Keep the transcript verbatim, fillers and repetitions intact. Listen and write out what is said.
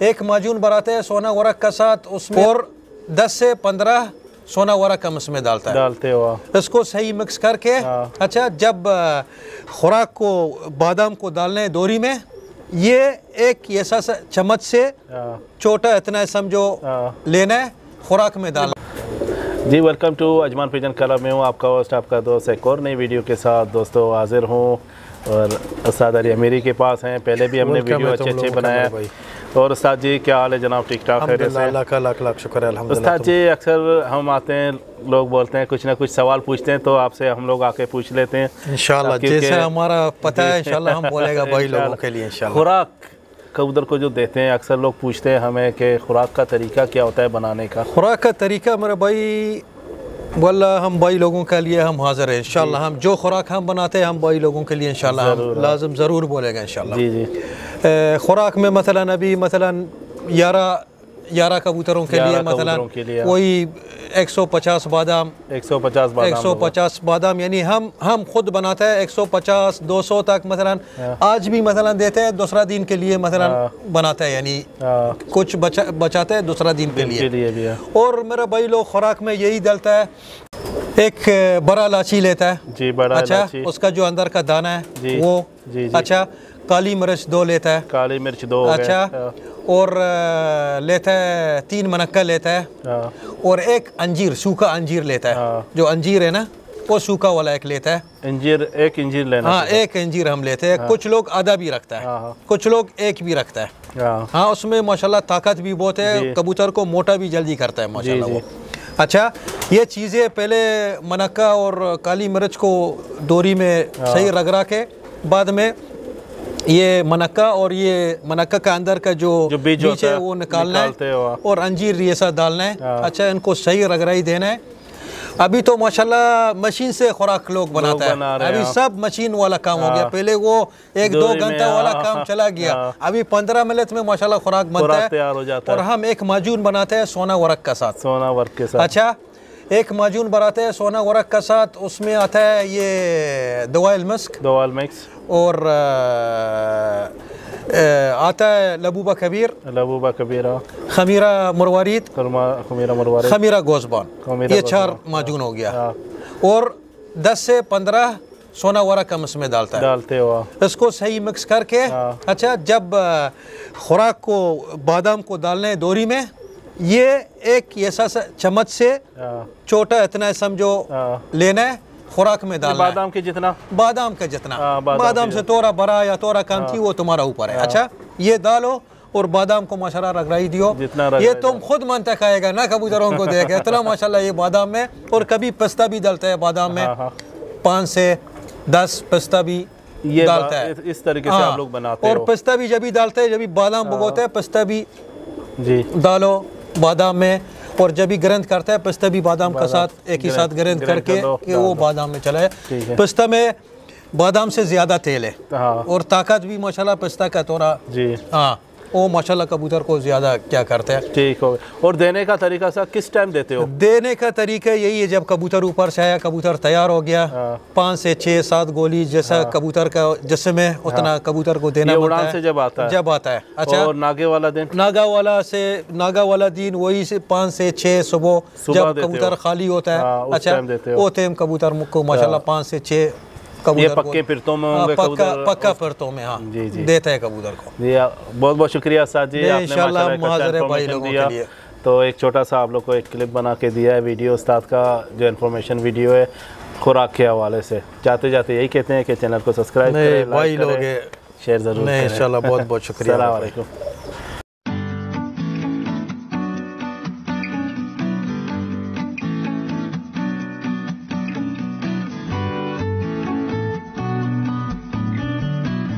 एक माजून बनाते हैं सोना वरक का साथ, उसमें और दस से पंद्रह सोना वरक हम इसमें डालता है डालते हो। इसको सही मिक्स करके अच्छा, जब खुराक को बादाम को डालने दोरी में, ये एक ऐसा चम्मच से छोटा इतना समझो लेना है, खुराक में डालना। जी welcome to Ajman pigeon club में हूँ आपका होस्ट, आपका दोस्त एक और नई वीडियो के साथ दोस्तों हाजिर हूँ। और उस्ताद अली अमीरी के पास हैं, पहले भी हमने वीडियो अच्छे अच्छे बनाए हैं। और उस्ताद जी क्या हाल है जनाब? ठीक ठाक है? अल्लाह का लाख लाख शुक्र है, अल्हम्दुलिल्लाह। उस्ताद जी अक्सर हम आते हैं, लोग बोलते हैं कुछ ना कुछ सवाल पूछते हैं, तो आपसे हम लोग आके पूछ लेते हैं इंशाल्लाह, जैसे हमारा पता है इंशाल्लाह हम बोलेगा भाई लोगों के लिए इंशाल्लाह। खुराक कबूतर को जो देते हैं, अक्सर लोग पूछते हैं हमें कि खुराक का तरीका क्या होता है बनाने का? खुराक का तरीका मेरा भाई वल्ला हम भाई लोगों के लिए हम हाजिर हैं इंशाल्लाह। हम जो खुराक हम बनाते हैं हम भाई लोगों के लिए इंशाल्लाह हम लाजम ज़रूर बोलेगा इंशाल्लाह। जी जी। खुराक में मसलन अभी मसलन ग्यारह ग्यारह कबूतरों के लिए मसलन कोई एक सौ पचास बादाम एक सौ पचास बादाम एक सौ पचास बादाम यानी हम हम खुद बनाते हैं एक सौ पचास दो सौ तक मसलन आज भी मसलन देते हैं, दूसरा दिन के लिए मसलन बनाते हैं, यानी कुछ बचा बचाते हैं दूसरा दिन के लिए, लिए भी है। और मेरा भाई लोग खुराक में यही डलता है, एक बड़ा इलायची लेता है जी, बड़ा अच्छा, उसका जो अंदर का दाना है जी, वो जी, जी। अच्छा, काली मिर्च दो लेता है, काली मिर्च दो अच्छा, और लेता है तीन मनक्का लेता है, और एक अंजीर सूखा अंजीर लेता है, जो अंजीर है ना वो सूखा वाला एक लेता है। अंजीर एक अंजीर लेना? हाँ एक अंजीर हम लेते हैं। कुछ लोग आधा भी रखता है, कुछ लोग एक भी रखता है। हाँ उसमें माशाल्लाह ताकत भी बहुत है, कबूतर को मोटा भी जल्दी करता है माशाल्लाह वो। अच्छा, ये चीज़ें पहले मनक्का और काली मिर्च को दोरी में सही रगड़ा के बाद में ये मनक्का और ये मनक्का का अंदर का जो, जो बीज है वो निकालना है और अंजीर ये सब डालना है। अच्छा, इनको सही रगड़ाई देना है। अभी तो माशाल्लाह मशीन से खुराक लोग बनाता है, अभी सब मशीन वाला काम हो गया। पहले वो एक दो घंटा वाला काम चला गया, अभी पंद्रह मिनट में माशाल्लाह खुराक बनता है, तैयार हो जाता है। और हम एक माजून बनाते हैं सोना वरक का साथ, सोना वरक के साथ। अच्छा, एक माजून बनाते हैं सोना वरक का साथ, उसमें आता है ये दवाइल मस्क दवाइल मिक्स, और आ, आ, आता है लबूबा कबीर लबूबा कबीर खमीरा मरवारीद खमीरा मरवारीद खमीरा गोज़बान, ये चार माजून हो गया। और दस से पंद्रह सोना वरक हम इसमें डालता है डालते हो, इसको सही मिक्स करके अच्छा, जब खुराक को बादाम को डालने दोरी में, ये एक ऐसा चम्मच से छोटा इतना समझो लेना है, खुराक में डालना बादाम के जितना बादाम का जितना बादाम, बादाम से तोरा बड़ा या तोरा कम थी वो तुम्हारा ऊपर है। अच्छा, ये डालो और बादाम को माशाल्लाह रगड़ाई दियो, ये तुम खुद मनता खाएगा ना कबूतरों को देख इतना माशाल्लाह ये बादाम में। और कभी पिस्ता भी डालता है बादाम में, पाँच से दस पिस्ता भी ये डालता है। इस तरीके से आप लोग बनाते हो। और पिस्ता भी जब भी डालते हैं, जब भी बादाम भगोते हैं पिस्ता भी जी डालो बादाम में, और जब भी ग्रंथ करता है पिस्ता भी बादाम का साथ एक ही साथ ग्रंथ करके कि वो बादाम में चला है। पिस्ता में बादाम से ज़्यादा तेल है और ताकत भी माशाल्लाह पिस्ता का थोड़ा जी, हाँ वो माशाल्लाह कबूतर को ज़्यादा क्या करते हैं। ठीक हो। और देने का तरीका सा किस टाइम देते हो? देने का तरीका यही है, जब कबूतर ऊपर से आया, कबूतर तैयार हो गया, पाँच से छः सात गोली जैसा कबूतर का जिसमें उतना कबूतर को देना पड़ता है से जब आता है जब आता है अच्छा, और नागे वाला दिन नागा वाला से नागा वाला दिन वही से पाँच से छः सुबह जब कबूतर खाली होता है। अच्छा, वो टाइम कबूतर को माशाल्लाह पाँच से छः ये पक्के फिरतों में होंगे पक्का पक्का फिरतों में हाँ जी जी देता है कबूतर को। जी बहुत बहुत शुक्रिया उस्ताद जी, आपने इंशाल्लाह हाजिर है भाई लोगों के लिए। तो एक छोटा सा आप लोग को एक क्लिप बना के दिया है वीडियो उस्ताद का, जो इन्फॉर्मेशन वीडियो है खुराक के हवाले से। जाते जाते यही कहते हैं कि चैनल को सब्सक्राइब करें, भाई लोग शेयर जरूर करें। इंशाल्लाह बहुत बहुत शुक्रिया। अस्सलाम वालेकुम।